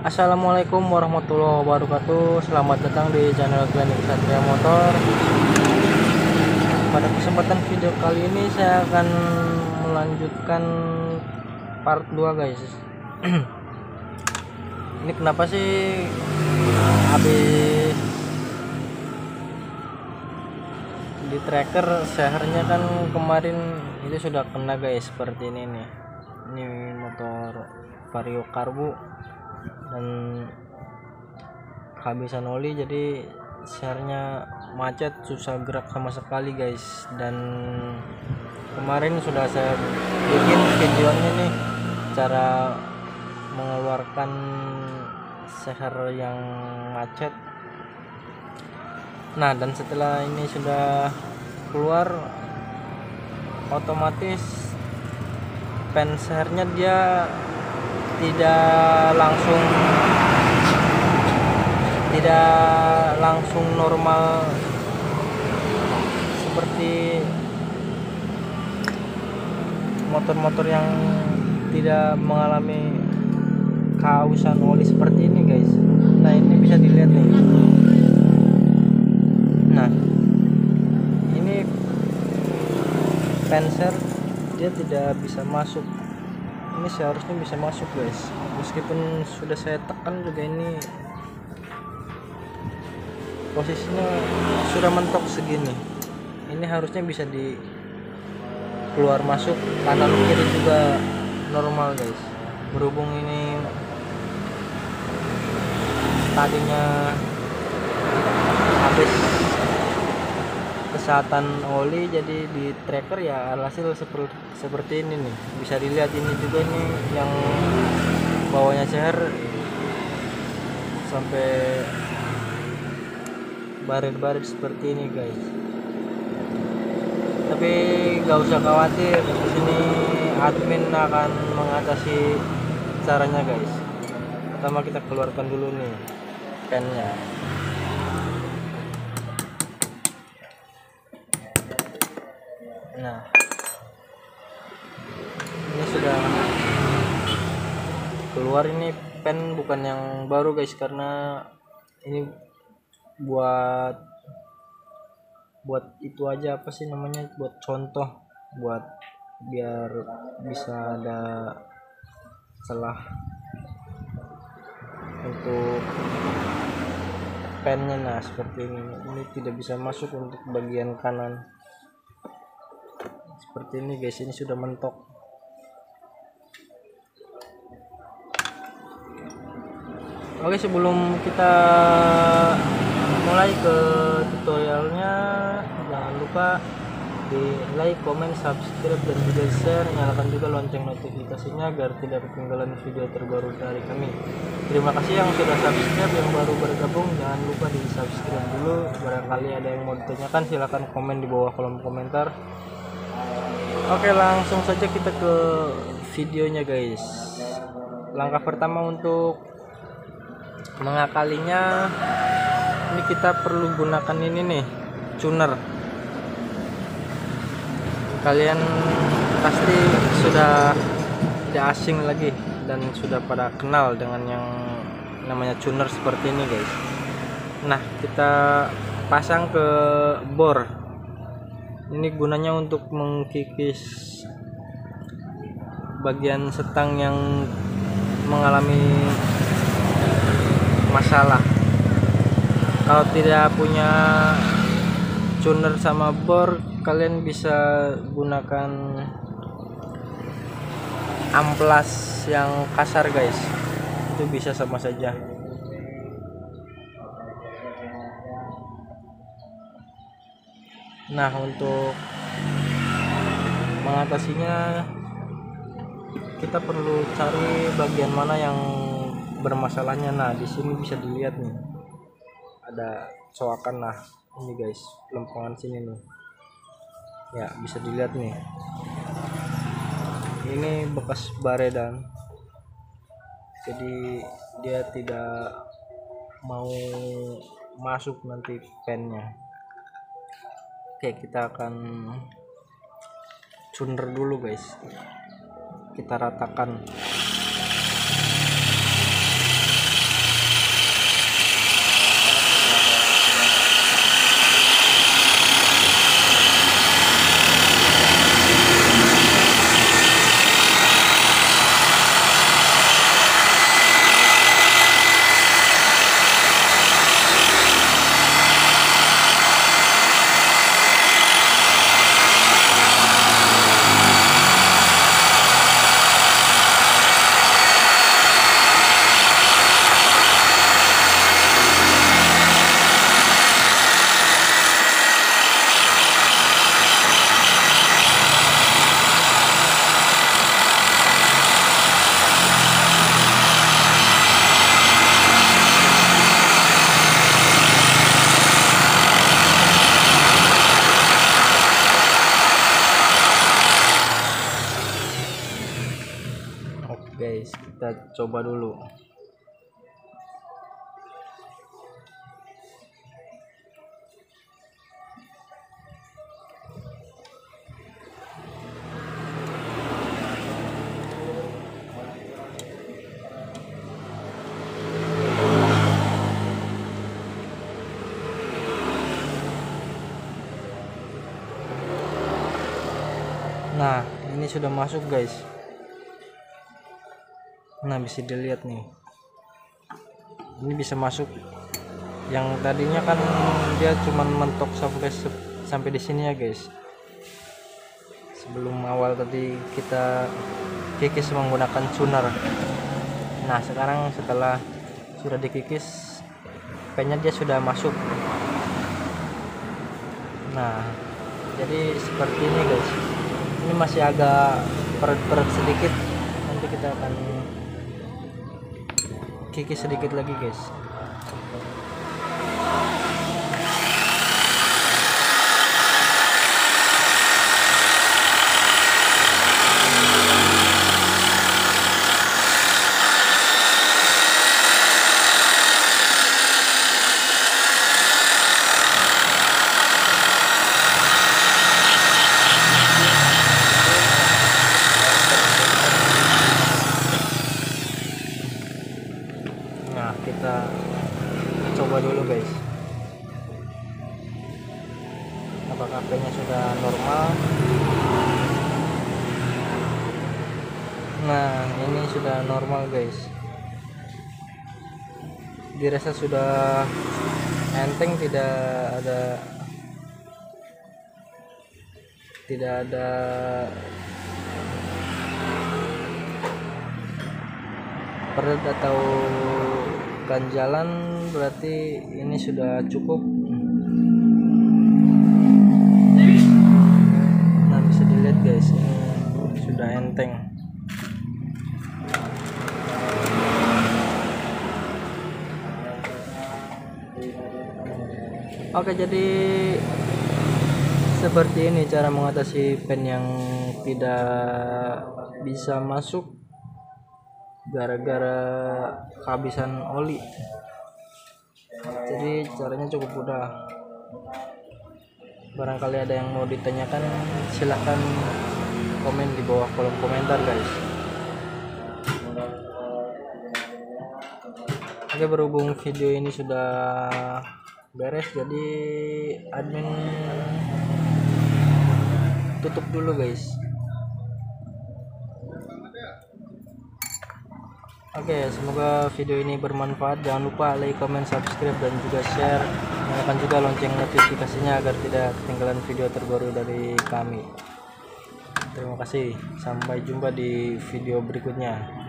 Assalamualaikum warahmatullahi wabarakatuh. Selamat datang di channel Klinik Satria Motor. Pada kesempatan video kali ini saya akan melanjutkan part 2 guys. Ini kenapa sih habis di tracker sehernya kan kemarin itu sudah kena guys, seperti ini nih. Ini motor Vario Karbu dan kehabisan oli, jadi sehernya macet, susah gerak sama sekali guys. Dan kemarin sudah saya bikin videonya nih, cara mengeluarkan seher yang macet. Nah, dan setelah ini sudah keluar, otomatis pen sehernya dia tidak langsung normal seperti motor-motor yang tidak mengalami kehausan oli seperti ini guys. Nah, ini bisa dilihat nih. Nah, ini penser dia tidak bisa masuk. Ini seharusnya bisa masuk guys, meskipun sudah saya tekan juga. Ini posisinya sudah mentok segini. Ini harusnya bisa di keluar masuk kanan kiri juga normal guys. Berhubung ini tadinya habis kesehatan oli, jadi di tracker ya alhasil seperti ini nih. Bisa dilihat ini juga nih, yang bawahnya seher sampai baret-baret seperti ini guys. Tapi gak usah khawatir, di sini admin akan mengatasi caranya guys. Pertama kita keluarkan dulu nih pennya. Nah, ini sudah keluar. Ini pen bukan yang baru guys, karena ini buat itu aja, apa sih namanya, buat contoh, buat biar bisa ada celah untuk pennya. Nah, seperti ini tidak bisa masuk untuk bagian kanan seperti ini guys. Ini sudah mentok. Oke, sebelum kita mulai ke tutorialnya, jangan lupa di like, comment, subscribe, dan juga share. Nyalakan juga lonceng notifikasinya agar tidak ketinggalan video terbaru dari kami. Terima kasih yang sudah subscribe, yang baru bergabung jangan lupa di subscribe dulu. Barangkali ada yang mau ditanyakan, silahkan komen di bawah kolom komentar. Oke, langsung saja kita ke videonya guys. Langkah pertama untuk mengakalinya, ini kita perlu gunakan ini nih, tuner. Kalian pasti sudah tidak asing lagi dan sudah pada kenal dengan yang namanya tuner seperti ini guys. Nah, kita pasang ke bor. Ini gunanya untuk mengkikis bagian setang yang mengalami masalah. Kalau tidak punya tuner sama bor, kalian bisa gunakan amplas yang kasar guys, itu bisa sama saja. Nah, untuk mengatasinya kita perlu cari bagian mana yang bermasalahnya. Nah, di sini bisa dilihat nih, ada coakan. Nah, ini guys, lempengan sini nih ya, bisa dilihat nih, ini bekas baredan, jadi dia tidak mau masuk nanti pennya. Oke, kita akan tuner dulu guys, kita ratakan. guys, kita coba dulu. Nah, ini sudah masuk guys. Nah, bisa dilihat nih. Ini bisa masuk. Yang tadinya kan dia cuman mentok sampai di sini ya guys. Sebelum awal tadi kita kikis menggunakan sunar. Nah, sekarang setelah sudah dikikis, pennya dia sudah masuk. Nah, jadi seperti ini guys. Ini masih agak peret-peret sedikit, nanti kita akan kikis sedikit lagi guys. Nah, kita coba dulu guys, apakah HP-nya sudah normal. Nah, ini sudah normal guys, dirasa sudah enteng, tidak ada peret atau ganjalan, berarti ini sudah cukup. Nah, bisa dilihat guys, ini sudah enteng. Oke, jadi seperti ini cara mengatasi pen yang tidak bisa masuk gara-gara kehabisan oli. Jadi caranya cukup mudah. Barangkali ada yang mau ditanyakan, silahkan komen di bawah kolom komentar guys. Oke, berhubung video ini sudah beres, jadi admin tutup dulu guys. Oke, semoga video ini bermanfaat. Jangan lupa like, comment, subscribe, dan juga share. Nyalakan juga lonceng notifikasinya agar tidak ketinggalan video terbaru dari kami. Terima kasih, sampai jumpa di video berikutnya.